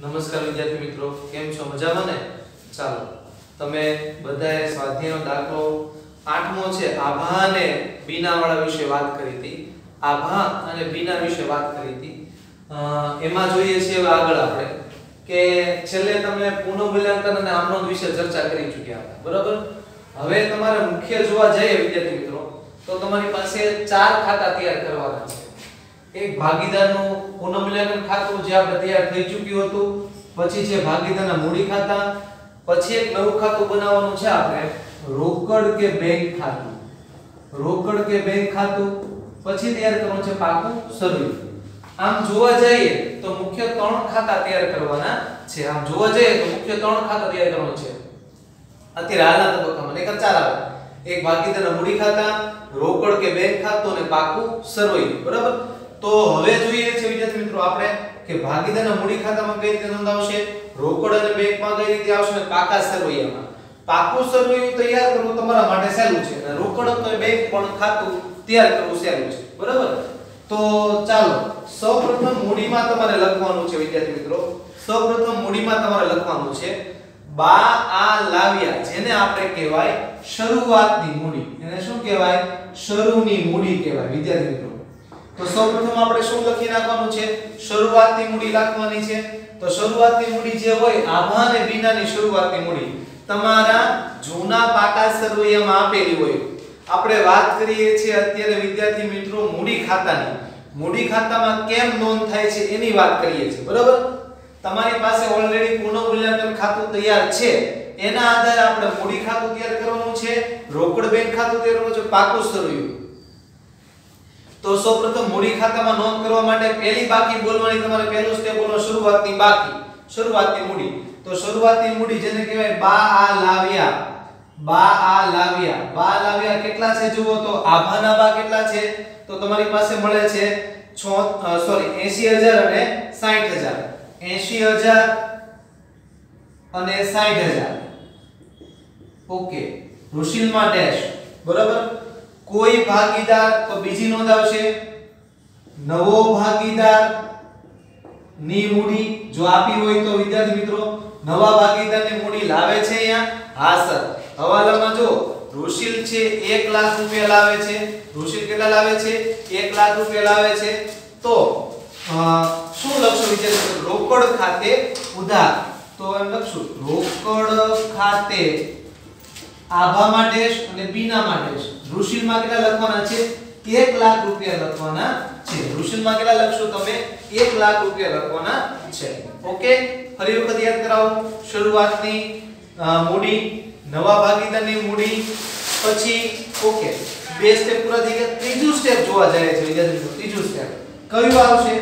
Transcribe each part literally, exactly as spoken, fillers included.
નમસ્કાર વિદ્યાર્થી મિત્રો, કેમ છો? મજામાં ને? ચાલો, તમે બધાએ સ્વાધ્યાયનો દાખલો આઠમો છે આભા અને બીના વાળા વિશે વાત કરી હતી. આભા અને બીના વિશે વાત કરી હતી. એમાં જોઈએ છે આગળ આપણે કે છેલ્લે તમે પુનઃમૂલ્યાંકન અને આમનોંધ વિશે ચર્ચા કરી ચૂક્યા હતા, બરાબર? હવે તમારે મુખ્ય જોવા જઈએ વિદ્યાર્થી મિત્રો, તો તમારી પાસે ચાર ખાતા તૈયાર કરવાના છે. એક ભાગીદારનું પુનઃમૂલ્યાંકન ખાતું જે આપણે તૈયાર થઈ ચૂક્યું હતું, પછી છે ભાગીદારના મૂડી ખાતા, પછી એક નવું ખાતું બનાવવાનું છે આપણે રોકડ કે બેંક ખાતું. રોકડ કે બેંક ખાતું પછી તૈયાર કરવાનું છે પાકું સરવૈયું. આમ જોવા જઈએ તો મુખ્ય ત્રણ ખાતા તૈયાર કરવાના છે. આમ જોવા જઈએ તો મુખ્ય ત્રણ ખાતા તૈયાર કરવાનું છે. અત્યારે હાલના તબક્કામાં એક ચાર આવે. એક ભાગીદારના મૂડી ખાતા, રોકડ કે બેંક ખાતું અને પાકું સરવૈયું, બરાબર? તો હવે જોઈએ છે વિદ્યાર્થી મિત્રો આપણે કે ભાગીદારના મૂડી ખાતામાં કઈ રીતે નોંધાવશે, રોકડ અને બેંકમાં કઈ રીતે આવશે અને પાકા સરવૈયામાં. પાકું સરવૈયું તૈયાર કરવું તમારા માટે સહેલું છે અને રોકડ અને બેંક પણ ખાતું તૈયાર કરવું સહેલું છે, બરાબર? તો ચાલો સૌપ્રથમ મૂડીમાં તમારે લખવાનું છે વિદ્યાર્થી મિત્રો. સૌપ્રથમ મૂડીમાં તમારે લખવાનું છે બા આ લાવ્યા, જેને આપણે કહેવાય શરૂઆતની મૂડી. એને શું કહેવાય? શરૂની મૂડી કહેવાય વિદ્યાર્થી મિત્રો. તો સૌપ્રથમ આપણે શું લખી નાખવાનું છે? શરૂઆતની મૂડી લખવાની છે. તો શરૂઆતની મૂડી જે હોય આભા અને બીનાની શરૂઆતની મૂડી તમારા જૂના પાકા સરવૈયામાં આપેલી હોય. આપણે વાત કરીએ છીએ અત્યારે વિદ્યાર્થી મિત્રો મૂડી ખાતાની. મૂડી ખાતામાં કેમ નોંધ થાય છે એની વાત કરીએ છીએ, બરાબર? તમારી પાસે ઓલરેડી પુનઃમૂલ્યાંકન ખાતું તૈયાર છે, એના આધારે આપણે મૂડી ખાતું તૈયાર કરવાનું છે, રોકડ બેંક ખાતું તૈયાર કરવાનું છે, પાકું સરવૈયું. તો સૌપ્રથમ મૂડી ખાતામાં નોંધ કરવા માટે પહેલી બાકી બોલવાની, તમારે પહેલું સ્ટેપ બોલવાનો શરૂઆતની બાકી, શરૂઆતની મૂડી. તો શરૂઆતની મૂડી જેને કહેવાય બા આ લાવ્યા. બા આ લાવ્યા. બા લાવ્યા કેટલા છે જુઓ તો આભાના બા કેટલા છે? તો તમારી પાસે મળે છે સોરી એંસી હજાર અને સાઠ હજાર. એંસી હજાર અને સાઠ હજાર. ઓકે, રૂશિલમાં ડેશ, બરાબર? કોઈ ભાગીદાર તો બીજી નોંધ આવશે નવો ભાગીદાર ની મૂડી. જો આપી હોય તો વિદ્યાર્થી મિત્રો નવા ભાગીદારની મૂડી લાવે છે અહીંયા. હા સર, હવાલામાં જો રૂશિલ છે એક લાખ રૂપિયા લાવે છે. રૂશિલ કેટલા લાવે છે? એક લાખ રૂપિયા લાવે છે. તો શું લખશું વિદ્યાર્થી મિત્રો? રોકડ ખાતે ઉધાર. તો એમ લખશું રોકડ ખાતે આભા માટે અને બીના માટે. રૂશિલમાં કેટલા લખવાના છે? એક લાખ રૂપિયા લખવાના છે. રૂશિલમાં કેટલા લખશો તમે? એક લાખ રૂપિયા લખવાના છે. ઓકે, ફરી વખત યાદ કરાવો. શરૂઆતની મૂડી, નવા ભાગીદારની મૂડી, પછી ઓકે બે સ્ટેપ પૂરા થઈ ગયા. ત્રીજું સ્ટેપ જોવા જાય છે વિદ્યાર્થી મિત્રો. ત્રીજું સ્ટેપ કયું આવશે?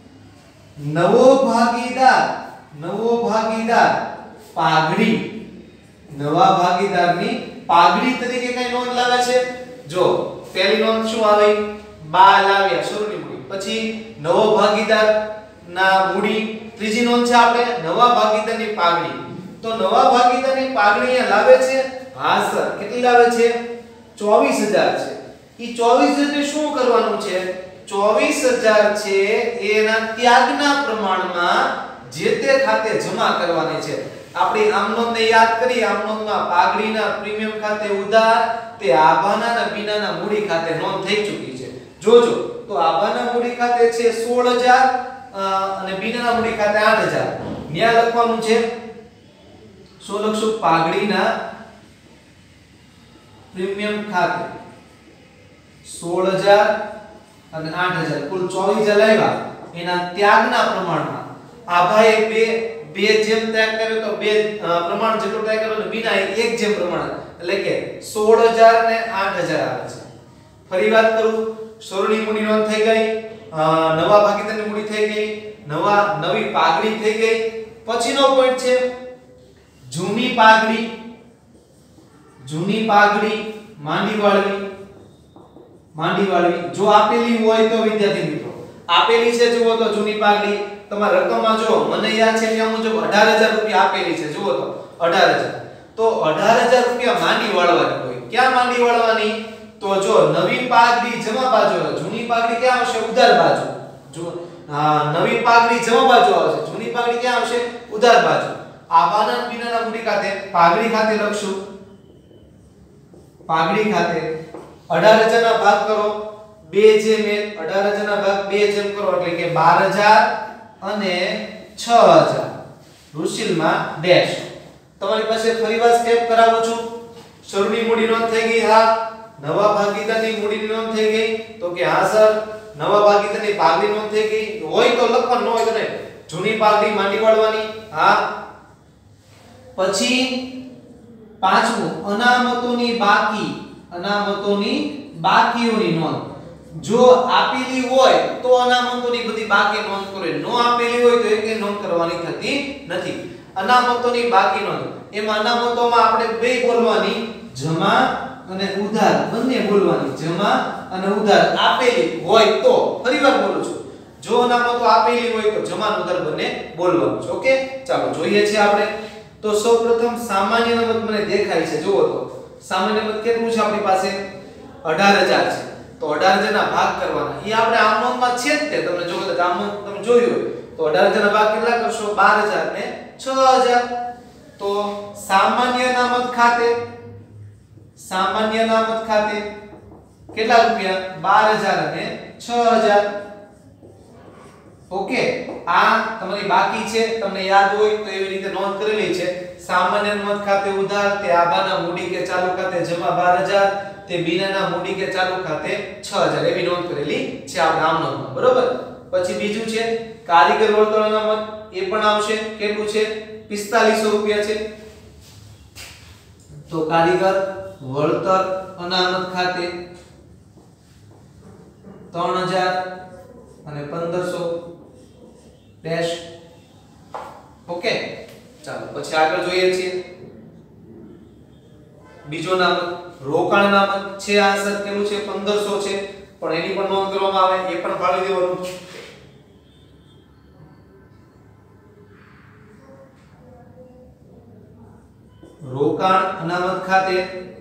નવો ભાગીદાર. નવો ભાગીદાર પાઘડી. નવા ભાગીદારની પાઘડી તરીકે કઈ નોંધ લાવે છે? જો પહેલી નોંધ શું આવી? બા લાવ્યા, શરૂની મૂડી. પછી નવો ભાગીદાર ના મૂડી. ત્રીજી નોંધ છે આપણે નવા ભાગીદારની પાઘડી. તો નવા ભાગીદારની પાઘડી અહીંયા લાવે છે. હા સર, કેટલી લાવે છે? ચોવીસ હજાર છે. ઈ ચોવીસ હજાર શું કરવાનું છે? ચોવીસ હજાર છે એના ત્યાગના પ્રમાણમાં જે તે ખાતે જમા કરવાની છે. આપણી આમનોંધને યાદ કરી. આમનોંધમાં પાઘડીના પ્રીમિયમ ખાતે ઉધાર, તે આભાના અને બીનાના મૂડી ખાતે નોંધ થઈ ચૂકી છે. જોજો તો આભાના મૂડી ખાતે છે સોળ હજાર અને બીનાના મૂડી ખાતે આઠ હજાર. ન્યા લખવાનું છે શું લખશું? પાઘડીના પ્રીમિયમ ખાતે સોળ હજાર અને આઠ હજાર, કુલ ચોવીસ હજાર લાવ્યા. એના ત્યાગના પ્રમાણમાં આભાએ બે બે જેમ ત્યાગ કર્યો તો બે પ્રમાણ જેટલો ત્યાગ કર્યો અને બીના એક જેમ પ્રમાણ, એટલે કે સોળ હજાર ને આઠ હજાર આવે છે. ફરી વાત કરું, સોળની મૂડી નોંધ થઈ ગઈ, નવા ભાગીદારની મૂડી થઈ ગઈ, નવા નવી પાઘડી થઈ ગઈ. પછીનો પોઈન્ટ છે જૂની પાઘડી. જૂની પાઘડી માંડી વાળવી. માંડી વાળવી જો આપેલી હોય તો વિદ્યાર્થી મિત્રો આપેલી છે જુઓ તો જૂની પાઘડી તમારા રકમમાં જો મને યાદ છે ત્યાં મુજબ અઢાર હજાર રૂપિયા આપેલી છે. જુઓ તો અઢાર હજાર. તો અઢાર હજાર રૂપિયા માંડી વાળવાની હોય. ક્યાં માંડી વાળવાની? તો જો નવી પાઘડી જમા બાજુ, જૂની પાઘડી ક્યાં આવશે? ઉધાર બાજુ. જો હા નવી પાઘડી જમા બાજુ આવશે, જૂની પાઘડી ક્યાં આવશે? ઉધાર બાજુ. આભાના અને બીનાના મૂડી ખાતે પાઘડી ખાતે લખશું, પાઘડી ખાતે અઢાર હજાર ના ભાગ કરો બે જેમ એક, અઢાર હજાર ના ભાગ બે જેમ કરો એટલે કે બાર હજાર અને છ હજાર. રૂશિલમાં ડેશ. તમારી પાસે ફરીવાર સ્ટેપ કરાવું છું. શરૂની મૂડી નોંધ થઈ ગઈ? હા. નવા ભાગીદારની મૂડીની નોંધ થઈ ગઈ? તો કે હા સર. નવા ભાગીદારની પાઘડી નોંધ થઈ ગઈ? હોય તો લખવાનું, ન હોય તો નહીં. જૂની પાઘડી માંડી વાળવાની? હા. પછી પાંચમું અનામતોની બાકી, અનામતોની બાકીઓની નોંધ. જો આપેલી હોય તો અનામતોની બધી બાકી નોંધ કરો, નો આપેલી હોય તો એકે નોંધ કરવાની થતી નથી. અનામતોની બાકી નોંધ, એમાં અનામતોમાં આપણે બે બોલવાની, જમા અને ઉધાર બંને બોલવાની. જમા અને ઉધાર આપેલી હોય તો, ફરીવાર બોલું છું, જો અનામતો આપેલી હોય તો જમા અને ઉધાર બંને બોલવાનું છે. ઓકે, ચાલો જોઈએ છે આપણે. તો સૌપ્રથમ સામાન્ય અનામત મને દેખાય છે, જુઓ તો સામાન્ય અનામત કેટલું છે આપણી પાસે? અઢાર હજાર છે. તો અઢાર હજાર ના ભાગ કરવાના, એ આપણે આમ નોંધમાં છે જ તે. તમને જો કદાચ આમ નોંધ તમે જોયું હોય તો અઢાર હજાર ના ભાગ કેટલા કરશો? બાર હજાર ને છ હજાર. તો સામાન્ય અનામત ખાતે, સામાન્ય અનામત ખાતે કેટલા રૂપિયા? બાર હજાર અને છ હજાર. ઓકે, આ તમારી બાકી છે, તમને યાદ હોય તો એવી રીતે નોંધ કરેલી છે. સામાન્ય અનામત ખાતે ઉધાર, તે આભાના મૂડી કે ચાલુ ખાતે જમા બાર હજાર, તે બીનાના મૂડી કે ચાલુ ખાતે છ હજાર, એવી નોંધ કરેલી છે આપણે આમ નોંધમાં. બરોબર. પછી બીજું છે કારીગર વળતર અનામત, એ પણ આવશે. કેટલું છે? પિસ્તાલીસો રૂપિયા છે. તો કારીગર વળતર અનામત ખાતે ત્રણ હજાર અને પંદરસો ડેશ. ઓકે, ચાલો પછી આગળ જોઈએ છીએ. બીજો નામત રોકાણ નામત છે. આ સર કેટલું છે? પંદરસો છે, પણ એની પણ નોંધ કરવામાં આવે, એ પણ ફાળી દેવાનું. રોકાણ અનામત ખાતે,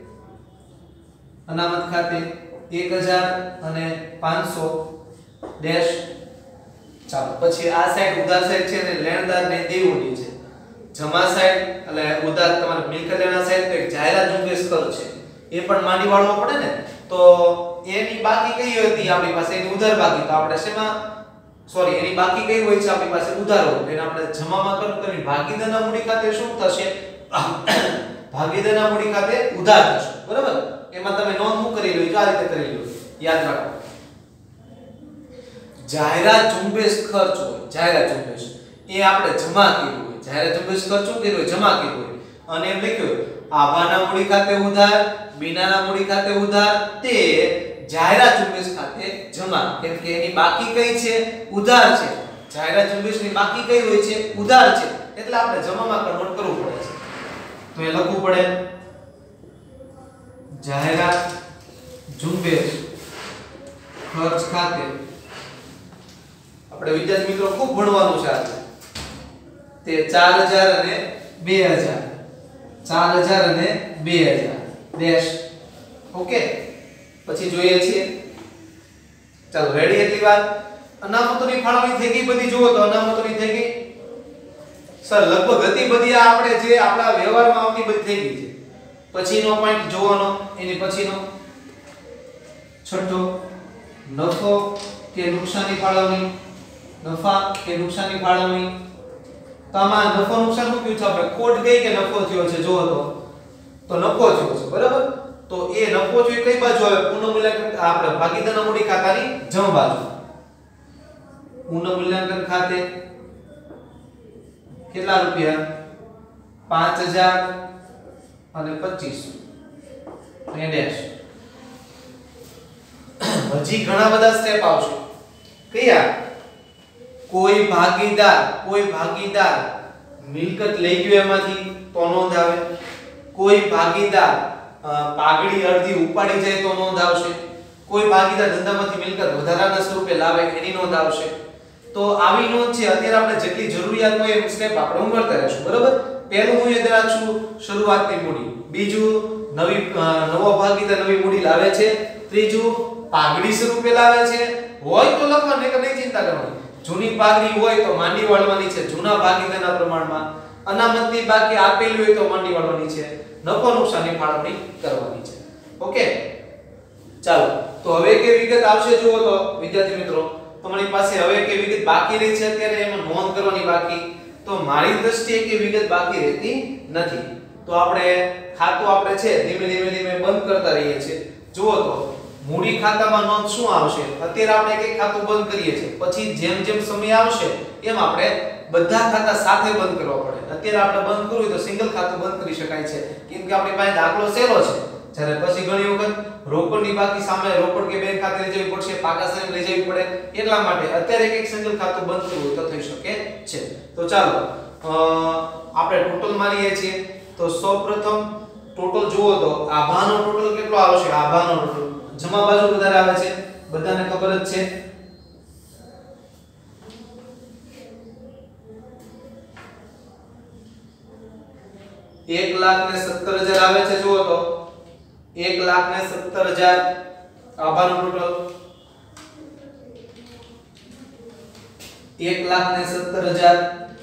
અનામત ખાતે એક હજાર અને પાંચસો ડેશ. ચાલો પછી આ સાઈડ ઉધાર સાઈડ છે ને લેણદાર ને દેવોની છે. જમા સાઈડ એટલે ઉધાર તમારે મિલકત લેણા સાઈડ તો એક જાહેરાત ઝુંબેશ કર છે, એ પણ માંડી વાળવો પડે ને. તો એની બાકી કઈ હતી આપણી પાસે? એની ઉધાર બાકી. તો આપણે શેમાં સોરી એની બાકી કઈ હોય છે આપણી પાસે? ઉધાર હોય. એને આપણે જમામાં કરવું તો ભાગીદારના મૂડી ખાતે શું થશે? ભાગીદારના મૂડી ખાતે ઉધાર થશે. બરાબર. એમાં તમે નોંધ હું કરી લો, આ રીતે કરી લો, યાદ રાખો. જાહેરાત ઝુંબેશ ખર્ચ હોય, જાહેરાત ઝુંબેશ એ આપણે જમા કર્યું હોય. જાહેરાત ઝુંબેશ ખર્ચ શું કર્યું હોય? જમા કર્યું હોય. અને એમ લખ્યું હોય આભાના મૂડી ખાતે ઉધાર, બીનાના મૂડી ખાતે ઉધાર, તે જાહેરાત ઝુંબેશ ખાતે જમા. કેમ કે એની બાકી કઈ છે? ઉધાર છે. જાહેરાત ઝુંબેશની બાકી કઈ હોય છે? ઉધાર છે. એટલે આપણે જમામાં કન્વર્ટ કરવું પડે છે. તો એ લખવું પડે જાહેરાત ઝુંબેશ ખર્ચ ખાતે. આપણે વિદ્યાર્થી મિત્રો ખૂબ ભણવાનું છે આજે. તે ચાર હજાર અને બે હજાર, ચાર હજાર અને બે હજાર ડેશ. ઓકે, પછી જોઈએ છીએ. ચાલો રેડી? એટલી વાત. અનામતોની ફાળવણી થઈ ગઈ બધી. જુઓ તો અનામતોની થઈ ગઈ સર. લગભગ હતી બધી આ આપણે જે આપણા વ્યવહારમાં આવતી બધી થઈ ગઈ છે. પછીનો પોઈન્ટ જોવાનો, એની પછીનો છઠ્ઠો નફો કે નુકસાની ફાળવણી. નફા કે નુકસાની ફાળવણી. તો આમાં નફો નુકસાન નું કયું છે આપણે? ખોટ ગઈ કે નફો થયો છે? જોવો તો તો નફો થયો છે. બરાબર. તો એ નફો થયો કઈ બાજુ આવે? પુનઃમૂલ્યાંકન આપણે ભાગીદારના મૂડી ખાતાની જમણી બાજુ. પુનઃમૂલ્યાંકન ખાતે કેટલા રૂપિયા? પાંચ હજાર અને પચીસો અને ડેશ. હજી ઘણા બધા સ્ટેપ આવશે. કયા? કોઈ ભાગીદાર, કોઈ ભાગીદાર મિલકત લઈ ગયો એમાંથી તો નોંધ આવે. કોઈ ભાગીદાર પાઘડી અડધી ઉપાડી જાય તો નોંધ આવશે. કોઈ ભાગીદાર ધંધામાંથી મિલકત વધારાના સ્વરૂપે લાવે એની નોંધ આવશે. તો આવી નોંધ છે અત્યારે આપણે જેટલી જરૂરિયાત હોય એ સ્ટેપ આપણે ઉમેરતા રહેશું. બરાબર. પહેલું હું યાદ રાખશું શરૂઆતની મૂડી. બીજું નવી નવો ભાગીદાર નવી મૂડી લાવે છે. ત્રીજું પાઘડી સ્વરૂપે લાવે છે. હોય તો લખવાનું, કે નહીં ચિંતા કરવાની. જૂની પાઘડી હોય તો માંડી વાળવાની છે જૂના ભાગીદારના પ્રમાણમાં, અનામતની બાકી આપેલી હોય તો માંડી વાળવાની છે, નફો નુકસાનની ફાળવણી કરવાની છે. ઓકે, ચાલો તો હવે કે વિગત આવશે જુઓ તો વિદ્યાર્થી મિત્રો તમારી પાસે હવે કે વિગત બાકી રહી છે અત્યારે એમાં નોંધ કરવાની બાકી. તો મારી દ્રષ્ટિએ કે વિગત બાકી રહેતી નથી. તો આપણે ખાતું આપણે છે ધીમે ધીમે ધીમે બંધ કરતા રહીએ છીએ. જુઓ તો મૂડી ખાતામાં નોંધ શું આવશે? અત્યારે આપણે એક એક ખાતું બંધ કરીએ છીએ, પછી જેમ જેમ સમય આવશે એમ આપણે બધા ખાતા સાથે બંધ કરવા પડે. અત્યારે આપણે બંધ કરવું હોય તો સિંગલ ખાતું બંધ કરી શકાય છે, કેમ કે આપણી પાસે દાખલો સહેલો છે. જ્યારે પછી ઘણી વખત રોકડની બાકી સામે રોકડ કે બેંક ખાતે લઈ જવી પડશે, પાકા સરે લઈ જવી પડે, એટલા માટે અત્યારે એક એક સિંગલ ખાતું બંધ કરવું હોય તો થઈ શકે છે. તો ચાલો આપણે ટોટલ મારીએ છીએ. તો સૌપ્રથમ ટોટલ જુઓ તો આભાનો ટોટલ કેટલો આવશે? આભાનો ટોટલ જમા બાજુ વધારે આવે છે, બધાને ખબર જ છે. એક લાખ ને સત્તર હજાર આવે છે. જુઓ તો એક લાખ ને સત્તર હજાર આભાનો ટોટલ. એક લાખ ને સત્તર હજાર.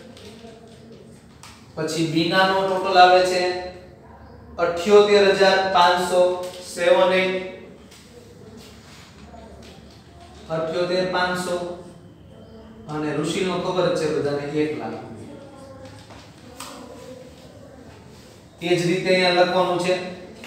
પછી બીનાનો ટોટલ આવે છે અઠ્યોતેર હજાર પાંચસો. સેવન એટ અઠ્યોતેર પાંચસો. અને ઋષિનો ખબર જ છે બધાને એક લાખ. એ જ રીતે અહીંયા લખવાનું છે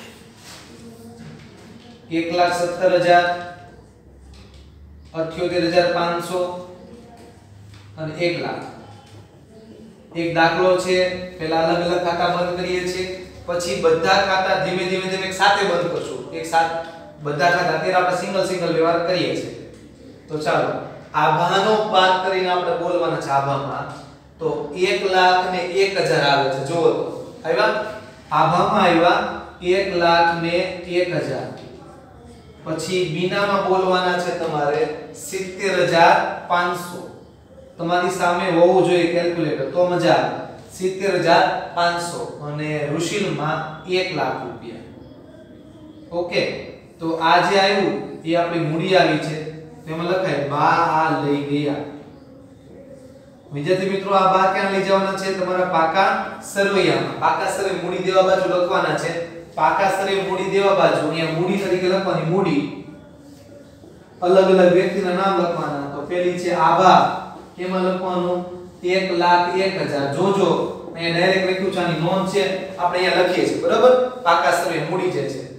એક લાખ સત્તર હજાર, અઠ્યોતેર હજાર પાંચસો અને એક લાખ. એક દાખલો છે, પહેલા અલગ અલગ ખાતા બંધ કરીએ છીએ, પછી બધા ખાતા ધીમે ધીમે ધીમે એક સાથે બંધ કરશું. એક સાથ બધા ખાતા અત્યારે આપણે સિંગલ સિંગલ વ્યવહાર કરીએ છીએ. તો ચાલો આભાનો પાક કરીને આપણે બોલવાના છે. આભામાં તો એક લાખ ને એક હજાર આવે છે. જુઓ તો આવ્યા આભામાં આવ્યા એક લાખ ને એક હજાર. પછી બીનામાં બોલવાના છે તમારે સિત્તેર હજાર પાંચસો. તમારી સામે હોવું જોઈએ કેલ્ક્યુલેટર તો મજા આવે. સિત્તેર હજાર પાંચસો. અને ઋષિલમાં એક લાખ રૂપિયા. ઓકે, તો આ જે આવ્યું એ આપણી મૂડી આવી છે. તેમાં લખાય બા આ લઈ ગયા. વિદ્યાર્થી મિત્રો આ બા ક્યાં લઈ જવાના છે? તમારા પાકા સરવૈયામાં. પાકા સરવે મૂડી દેવા બાજુ લખવાના છે. પાકા સરવે મૂડી દેવા બાજુ અહીંયા મૂડી તરીકે લખવાની. મૂડી અલગ અલગ વ્યક્તિના નામ લખવાના. તો પેલી છે આભા, એમાં લખવાનું એક લાખ એક હજાર. જોજો અહીંયા ડાયરેક્ટ લખ્યું છે, આની નોંધ છે, આપણે અહીંયા લખીએ છીએ બરાબર. પાકા સરવે મૂડી જે છે.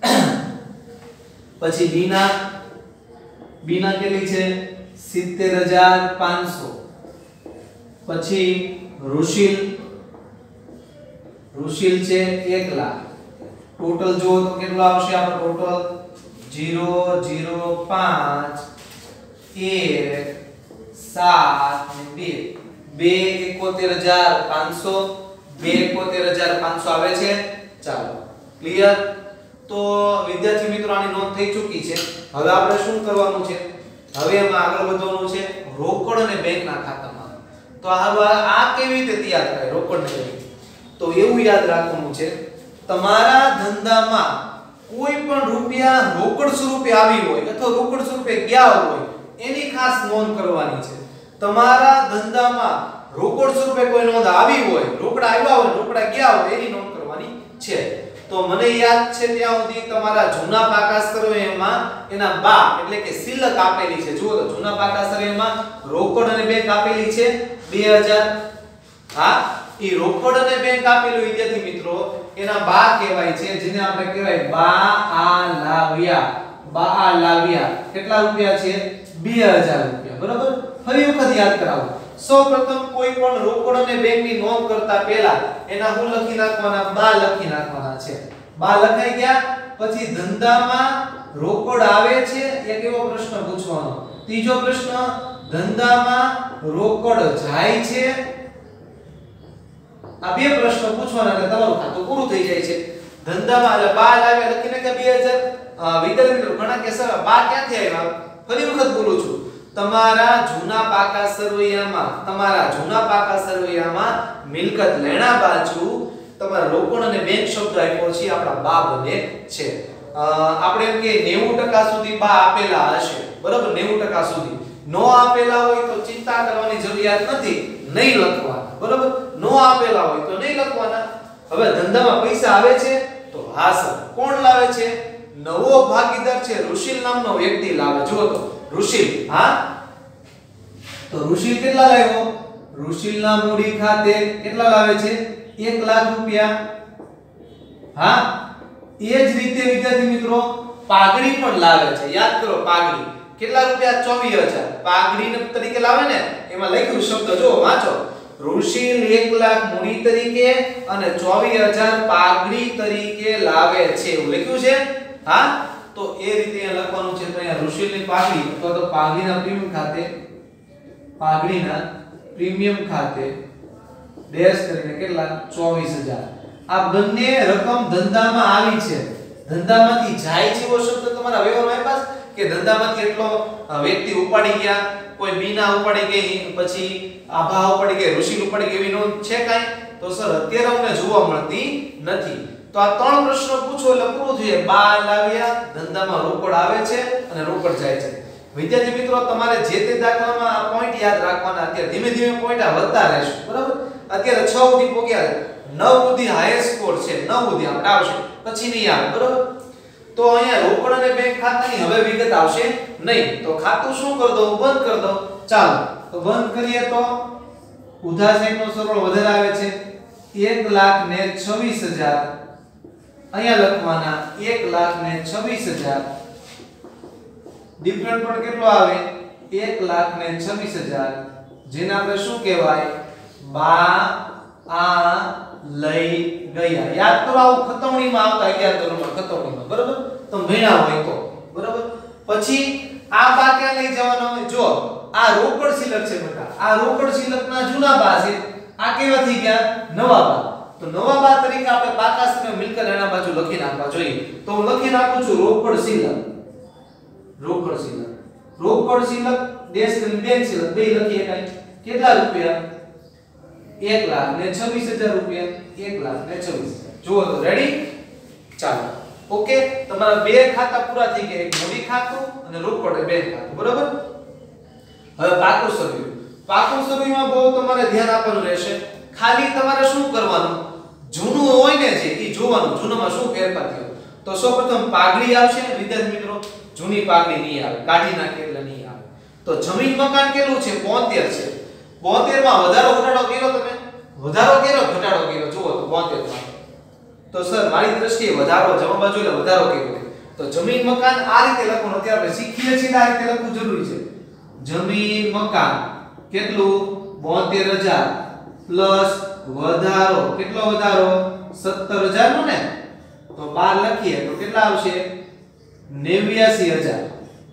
પછી બીના બીના કેટલી છે? સિત્તેર હજાર પાંચસો. પછી ઋષિલ ઋષિલ છે એક લાખ. ટોટલ જો તો કેટલો આવશે? આપણો ટોટલ ઝીરો ઝીરો પાંચ એક સાત ને બે બે એકોતેર હજાર પાંચસો. બે એકોતેર હજાર પાંચસો આવે છે. ચાલો ક્લિયર. તો વિદ્યાર્થી મિત્રો આની નોંધ થઈ ચૂકી છે. હવે આપણે શું કરવાનું છે? હવે એમાં આગળ વધવાનું છે રોકડ અને બેંકના ખાતામાં. તો હવે આ કેવી રીતે તૈયાર થાય રોકડ ને બેંક? તો એવું યાદ રાખવાનું છે તમારા ધંધામાં કોઈ પણ રૂપિયા રોકડ સ્વરૂપે આવી હોય અથવા રોકડ સ્વરૂપે ગયા હોય એની ખાસ નોંધ કરવાની છે. તમારા ધંધામાં રોકડ સ્વરૂપે કોઈ નોંધ આવી હોય, રોકડા આવ્યા હોય, રોકડા ગયા હોય એની નોંધ કરવાની છે. તો મને યાદ છે ત્યાં સુધી તમારા જૂના પાકા સરવૈયામાં એના બા એટલે કે સિલક આપેલી છે. જુઓ તો જૂના પાકા સરવૈયામાં રોકડ અને બેંક આપેલી છે બે હજાર. હા, ઈ રોકડ અને બેંક આપેલું વિદ્યાર્થી મિત્રો એના બા કહેવાય છે, જેને આપણે કહેવાય બા આ લાવ્યા. બા આ લાવ્યા કેટલા રૂપિયા છે? બે હજાર રૂપિયા. બરાબર. ફરી વખત યાદ કરાવો. સૌપ્રથમ કોઈ પણ રોકડ અને બેંકની નોંધ કરતા પહેલા એના હું લખી નાખવાના? બા લખી નાખવાના છે. બા લખાઈ ગયા. પછી ધંધામાં રોકડ આવે છે એક એવો પ્રશ્ન પૂછવાનો. ત્રીજો પ્રશ્ન ધંધામાં રોકડ જાય છે. આ બે પ્રશ્નો પૂછવાના એટલે તમારું ખાતું પૂરું થઈ જાય છે. ધંધામાં એટલે બા લાવ્યા લખીને કે બે હજાર. વિદ્યાર્થી મિત્રો ઘણા કે સર બા ક્યાંથી આવ્યા? ફરી વખત બોલું છું. તમારા જૂના પાકા સરવૈયામાં તમારા જૂના પાકા સરવૈયામાં મિલકત લેણા બાજુ તમારા રોકડ અને બેંક શબ્દ આપ્યો છે, આપણા બા બને છે. આપણે એમ કે નેવું ટકા સુધી બા આપેલા હશે. બરાબર. નેવું ટકા સુધી નો આપેલા હોય તો ચિંતા કરવાની જરૂરિયાત નથી, નહીં લખવાના, બરોબર? નો આપેલા હોય તો નહીં લખવાના. હવે ધંધામાં પૈસા આવે છે તો હા સર. કોણ લાવે છે? નવો ભાગીદાર છે ઋષિલ નામનો વ્યક્તિ લાવે. જુઓ તો ઋષિલ, હા તો ઋષિલ કેટલા લાવ્યો? ઋષિલના મૂડી ખાતે કેટલા લાવે છે? એક લાખ રૂપિયા. હા, એ જ રીતે વિદ્યાર્થી મિત્રો પાઘડી પણ લાવે છે. યાદ કરો, પાઘડી કેટલા રૂપિયા? ચોવીસ હજાર. પાઘડી તરીકે લાવે ને, એમાં લખ્યું શબ્દ જો વાંચો. ઋષિલ એક લાખ મૂડી તરીકે અને ચોવીસ હજાર પાઘડી તરીકે લાવે છે, એવું લખ્યું છે. હા, તો એ રીતે અહીંયા લખવાનું છે. તો અહીંયા ઋષિલની પાઘડી અથવા તો પાઘડીના પ્રીમિયમ ખાતે પાઘડીના પ્રીમિયમ ખાતે ડેશ કરીને કેટલા? ચોવીસ હજાર. આ બંને રકમ ધંધામાં આવી છે. ધંધામાંથી જાય છે એવો શબ્દ તમારા વ્યવહારમાં પાસ કે ધંધામાંથી એટલો વ્યક્તિ ઉપાડી ગયા, કોઈ બીના ઉપાડી ગઈ, પછી આભા ઉપાડી ગઈ, ઋષિલ ઉપાડી ગઈ, એવી નોંધ છે કાઈ? તો સર અત્યારે અમને જોવા મળતી નથી. તો આ ત્રણ પ્રશ્નો પૂછો એટલે પૂરું થઈ જાય. બાર લાવ્યા, ધંધામાં રોકડ આવે છે અને રોકડ જાય છે. વિદ્યાર્થી મિત્રો તમારે જે તે દાખલામાં આ પોઈન્ટ યાદ રાખવાના. અત્યારે ધીમે ધીમે પોઈન્ટ આ વધતા રહેશે, બરાબર? અત્યારે છ સુધી પોગ્યા, નવ સુધી હાઈએસ્ટ સ્કોર છે. નવ સુધી આપણે આવશે, પછી નહીં આવે, બરાબર? તો અહીંયા રોકડ અને બેંક ખાતાની હવે વિગત આવશે નહીં. તો ખાતું શું કરી દઉં? બંધ કરી દઉં. ચાલો તો બંધ કરીએ તો ઉધાર સાઈડનો સરવાળો વધારે આવે છે એક લાખ ને છવ્વીસ હજાર. અહીંયા લખવાના એક લાખ ને છવ્વીસ હજાર. ડિફરન્ટ પણ કેટલો આવે? એક લાખ ને છવ્વીસ હજાર. જેને આપણે શું કહેવાય? બા આ લઈ ગયા. યાદ કરો, આવું ખતવણીમાં આવતા અગિયાર ધોરણમાં ખતવણીમાં, બરાબર? તમે ભણ્યા હોય તો, બરાબર? પછી આ બા ક્યાં લઈ જવાનો હોય? જો આ રોકડ શિલક છે બેટા, આ રોકડ શિલકના જૂના બા છે. આ કેવા થઈ ગયા? નવા બા. તો નવા બા તરીકે આપણે બાકાસને મિલકત એના બાજુ લખી નાખવા જોઈએ. તો હું લખી નાખું છું રોકડ શિલક. રોકડ શિલક, રોકડ શિલક ડેશ કરીને બેંક શિલક બે લખીએ. કાઈ કેટલા રૂપિયા? એક લાખ ને છવ્વીસ હજાર રૂપિયા. એક લાખ ને છવ્વીસ હજાર. જુઓ તો રેડી? ચાલો ઓકે, તમારા બે ખાતા પૂરા થઈ ગયા, એક મૂડી ખાતું અને રોકડ બેંક ખાતું, બરાબર? હવે પાકું સર્વે. પાકું સર્વેમાં બહુ તમારે ધ્યાન આપવાનું રહેશે. ખાલી તમારે શું કરવાનું? જૂનું હોય ને જે એ જોવાનું, જૂનામાં શું ફેરફાર થયો. તો સૌપ્રથમ પાઘડી આવશે વિદ્યાર્થી મિત્રો. જૂની પાઘડી નહીં આવે, કાઢી નાખે એટલે નહીં આવે. તો જમીન મકાન કેટલું છે? બોતેર છે. બોતેર માં વધારો ઘટાડો કર્યો તમે? વધારો કર્યો, ઘટાડો કર્યો? જુઓ તો બોતેર માં તો સર મારી દ્રષ્ટિએ વધારો, જમા બાજુ એટલે વધારો કર્યો. તો જમીન મકાન આ રીતે લખવાનું. અત્યારે આપણે શીખીએ છીએ આ રીતે લખવું જરૂરી છે. જમીન મકાન કેટલું? બોતેર હજાર પ્લસ વધારો. કેટલો વધારો? સત્તર હજાર નો ને? તો બાર લખીએ તો કેટલા આવશે? નેવ્યાસી હજાર.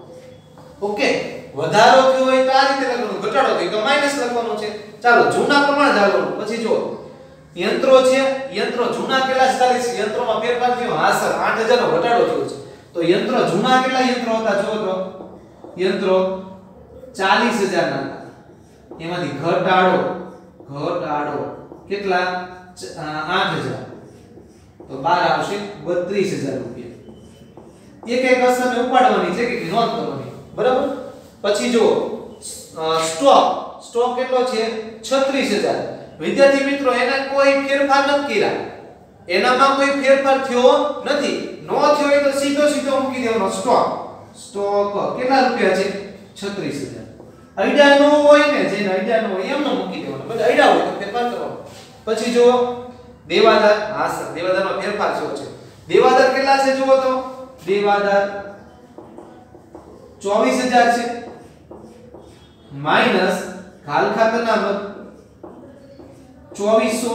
ઓકે, વધારો થયો હોય તો આ રીતે લખવાનું, ઘટાડો થયો તો માઈનસ લખવાનું છે. ચાલો જૂના પ્રમાણ ધારવાનું. પછી જો યંત્રો છે, યંત્રો જૂના કેટલા? ચાલીસ. યંત્રોમાં ફેરફાર થયો? હા સર, આઠ હજાર નો ઘટાડો થયો છે. તો યંત્રો જૂના કેટલા યંત્રો હતા? જો તો યંત્રો ચાલીસ હજાર ના હતા. એમાંથી ઘટાડો, ઘટાડો કેટલા? આઠ હજાર. તો બાર આવશે બત્રીસ હજાર રૂપિયા. એક એક અસરને ઉપાડવાની છે કે નોંધ કરવાની, બરાબર? પછી જો સ્ટોક, સ્ટોક કેટલો છે? છત્રીસ હજાર. વિદ્યાર્થી મિત્રો એના કોઈ ફેરફાર નથી કર્યા, એનામાં કોઈ ફેરફાર થયો નથી. નો થયો હોય તો સીધો સીધો મૂકી દેવાનો સ્ટોક. સ્ટોક કેટલા રૂપિયા છે? છત્રીસ હજાર. આઈડિયા નો હોય ને, જેને આઈડિયા નો હોય એમનો મૂકી દેવાનો, બસ આઈડિયા હોય તો ફેરફાર કરવાનો. પછી જો દેવાદાર, હા સર દેવાદારમાં ફેરફાર થયો છે. દેવાદાર કેટલા છે જુઓ તો? દેવાદાર ચોવીસ હજાર છે માઈનસ ખાલ ખાતાના ચોવીસો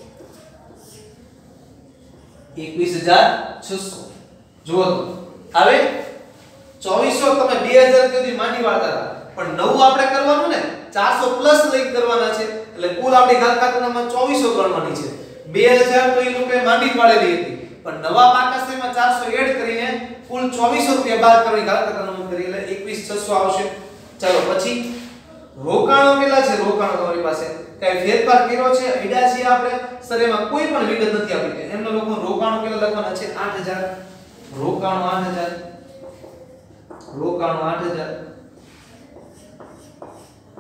એકવીસ હજાર છસો. જુઓ તો હવે ચોવીસો તમે બે હજાર સુધી માંડી વાળતા હતા, પણ નવું આપણે કરવાનું ને ચારસો પ્લસ લઈ કરવાના છે. એટલે કુલ આપણી ખાલ ખાતામાં ચોવીસો ગણવાની છે. બે હજાર તો એ લોકોએ માંડી વાળેલી હતી, પણ નવા બાકાસમાં ચારસો એડ કરીને કુલ ચોવીસો રૂપિયા બાદ કરવાની ખાલ ખાતામાં કરી એટલે એકવીસ હજાર છસો આવશે. ચાલો પછી રોકાણો કેટલા છે? રોકાણો તમારી પાસે કઈ ફેરફાર કર્યો છે? આઈડિયા છે આપણે સર, એમાં કોઈ પણ વિગત નથી આપી. એમનો લોકો રોકાણો કેટલા લખવાના છે? આઠ હજાર. રોકાણો આઠ હજાર. રોકાણો આઠ હજાર.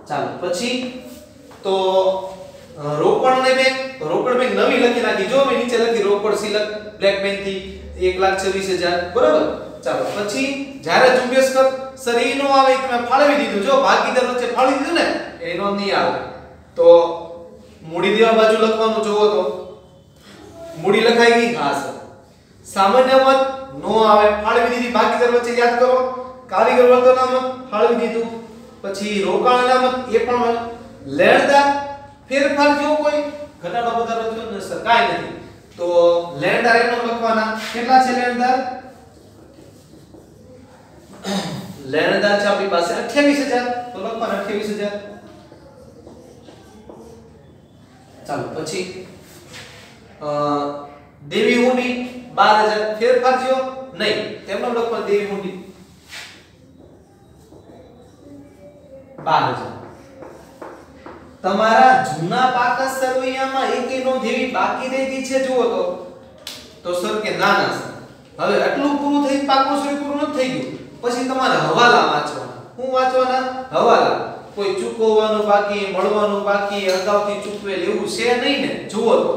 ચાલો પછી તો રોકડ ને બેંક, રોકડ બેંક નવી લખી નાખી, જો મેં નીચે લખી રોકડ સિલક બ્લેક બેંક થી એક લાખ છવ્વીસ હજાર, બરાબર. ચાલો પછી જ્યારે ઝુંબેશ કર સર ઈ નો આવે, તમે ફાળવી દીધું, જો ભાગીદાર વચ્ચે ફાળવી દીધું ને એનો નહીં આવે, તો મૂડી દેવા બાજુ લખવાનું જોવો તો મૂડી લખાઈ ગઈ, હા સર. સામાન્ય મત નો આવે, ફાળવી દીધી, ભાગીદાર વચ્ચે યાદ કરો, કારીગર વર્તન મત ફાળવી દીધું, પછી રોકાણ અનામત એ પણ, લેણદાર ફેરફાર જો કોઈ ઘટાડો વધારો થયો ને સર કાઈ નથી, તો લેણદાર એનો લખવાના, કેટલા છે લેણદાર? લેણદાર છે આપણી પાસે અઠ્યાવીસ હજાર, તો લખવાના અઠ્યાવીસ હજાર. ચાલો પછી અ દેવી હુંડી બાર હજાર, ફેરફાર થયો નહીં, તેમનો લખવા દેવી હુંડી બાર હજાર. તમારા જૂના પાકા સરવૈયામાં એકેય નો જેવી બાકી રહી ગઈ છે જુઓ તો તો સર કે ના ના સર, હવે આટલું પૂરું થઈ, પાકું સર પૂરું નથી થઈ ગયું, પછી તમારે હવાલા વાંચવાના. શું વાંચવાના? હવાલા. કોઈ ચૂકવવાનું બાકી, મળવાનું બાકી, અગાઉથી ચૂકવેલ એવું છે નહીં ને. જુઓ તો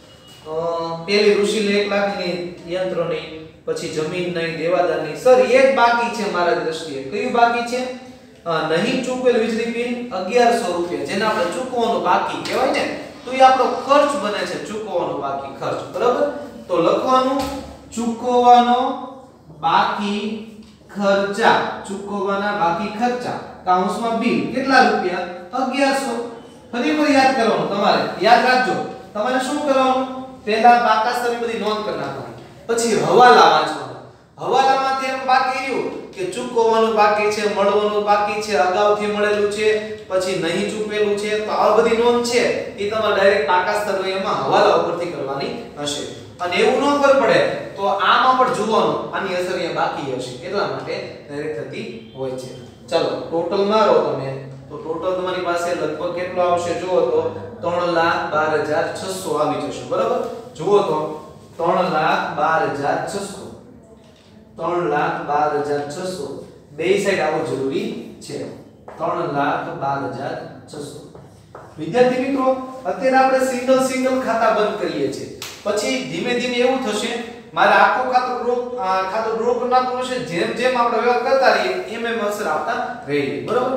પેલી ઋષિલે એક લાખની યંત્રની, પછી જમીન નહીં, દેવાદાર નહીં, સર એક બાકી છે મારા દ્રષ્ટિએ. કયું બાકી છે? નહીં ચૂકવેલ વીજળી બિલ અગિયારસો રૂપિયા, જેને આપણે ચૂકવવાનું બાકી કહેવાય ને, તો એ આપણો ખર્ચ બને છે, ચૂકવવાનો બાકી ખર્ચ, બરાબર. તો લખવાનું ચૂકવવાનો બાકી ખર્ચા, ચૂકવવાના બાકી ખર્ચા કૌંસમાં બિલ કેટલા રૂપિયા? અગિયારસો. ફરી ફરી યાદ કરવાનું, તમારે યાદ રાખજો. તમારે શું કરવાનું? પહેલા બાકા સ્તરની બધી નોંધ કરી નાખવાની, પછી હવાલા વાંચવાના. હવાલામાંથી એમ બાકી રહ્યું કે ચૂકવવાનું બાકી છે, મળવાનું બાકી છે, અગાઉથી મળેલું છે, પછી નહીં ચૂકવેલું છે, તો આ બધી નોંધ છે એ તમારે ડાયરેક્ટ બાકા સ્તરમાં હવાલા ઉપરથી કરવાની હશે. અને એવું ન ખબર પડે તો આમાં પણ જોવાનું, આની અસર અહીંયા બાકી હશે, એટલા માટે ડાયરેક્ટ થતી હોય છે. ચલો ટોટલ મારો તમે, તો ટોટલ તમારી પાસે લગભગ કેટલો આવશે જુઓ તો ત્રણ લાખ બાર હજાર છસો આવી જશે, બરાબર. જુઓ તો ત્રણ લાખ બાર હજાર છસો, ત્રણ લાખ બાર હજાર છસો બે સાઈડ આવવું જરૂરી છે. ત્રણ લાખ બાર હજાર છસો. વિદ્યાર્થી મિત્રો, અત્યારે આપણે સિંગલ સિંગલ ખાતા બંધ કરીએ છીએ, પછી ધીમે ધીમે એવું થશે મારે આખું ખાતું ડ્રો ખાતું ડ્રો કરી નાખવું છે, જેમ જેમ આપણે વ્યવહાર કરતા રહીએ એમ એમ અસર આવતા રહીએ, બરાબર.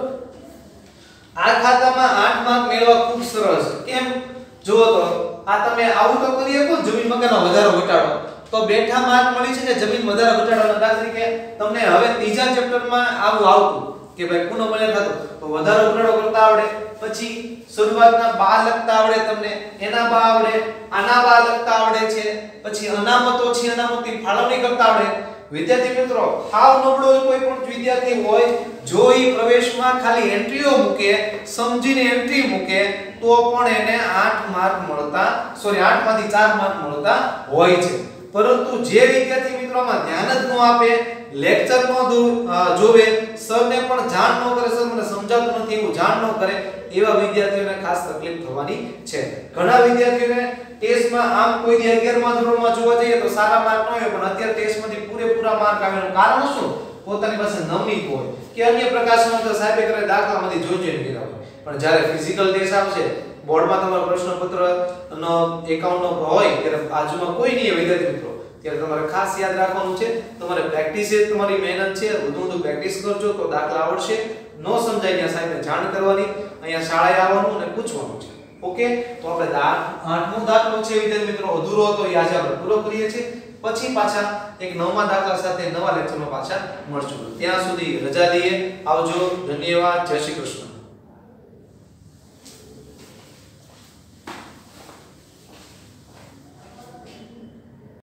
આ ખાતામાં આઠ માર્ક મેળવવા ખૂબ સરળ છે. કેમ? જુઓ તો આ તમે આવું તો કરી શકો, જમીન મકાનનો વધારો ઘટાડો, તો બેઠા માર્ક મળી છે કે જમીન વધારો ઘટાડોના દાખલા તરીકે તમને હવે ત્રીજા ચેપ્ટરમાં આવું આવતું કે ભાઈ પુનઃ બને ખાતું, તો વધારો ઘટાડો કરતા આવડે, પછી શરૂઆતના બા લખતા આવડે તમને, એના બા આવડે, આના બા લખતા આવડે છે, પછી અનામતો છે અનામતની ફાળવણી કરતા આવડે. વિદ્યાર્થી મિત્રો, હાવ નબળો કોઈ પણ વિદ્યાર્થી હોય જો ઈ પ્રવેશમાં ખાલી એન્ટ્રીઓ મૂકે, સમજીને એન્ટ્રી મૂકે, તો પણ એને આઠ માર્ક મળતા, સોરી આઠ માંથી ચાર માર્ક મળતા હોય છે. પરંતુ જે વિદ્યાર્થી મિત્રોમાં ધ્યાન જ ન આપે, લેક્ચર નો જોવે, સરને પણ જાણ ન કરે, સર મને સમજાતું નથી એવું જાણ ન કરે, એવા વિદ્યાર્થીઓને ખાસ તકલીફ થવાની છે. ઘણા વિદ્યાર્થીઓને ટેસ્ટમાં આમ કોઈ દી અગિયાર માં ધોરણમાં જોવા જઈએ તો સારા માર્ક ન આવે, પણ અત્યારે ટેસ્ટમાંથી પૂરેપૂરા માર્ક આવેનું કારણ શું? પોતાની પાસે નવનીત હોય કે અન્ય પ્રકાશનો તો સાહેબે કરે દાખલામાંથી જોઈ જોઈને કર્યા હોય, પણ જ્યારે ફિઝિકલ ટેસ્ટ આવશે, બોર્ડમાં તમારો પ્રશ્નપત્ર નો એકાઉન્ટ નો હોય ત્યારે બાજુમાં કોઈ નહીં વિદ્યાર્થી મિત્રો, ત્યારે તમારે ખાસ યાદ રાખવાનું છે, તમારે પ્રેક્ટિસ એ તમારી મહેનત છે, વધુ વધુ પ્રેક્ટિસ કરજો તો દાખલા આવડશે. નો સમજાય ત્યાં સાહેબને જાણ કરવાની, અહીંયા શાળાએ આવવાનું અને પૂછવાનું છે. ઓકે, તો આપણે આઠમો દાખલો છે વિદ્યાર્થી મિત્રો અધૂરો હતો, એ આજે આપણે પૂરો કરીએ છીએ. પછી પાછા એક નવમા દાખલા સાથે નવા લેક્ચરમાં પાછા મળશું. ત્યાં સુધી રજા લઈએ. આવજો. ધન્યવાદ. જય શ્રી કૃષ્ણ.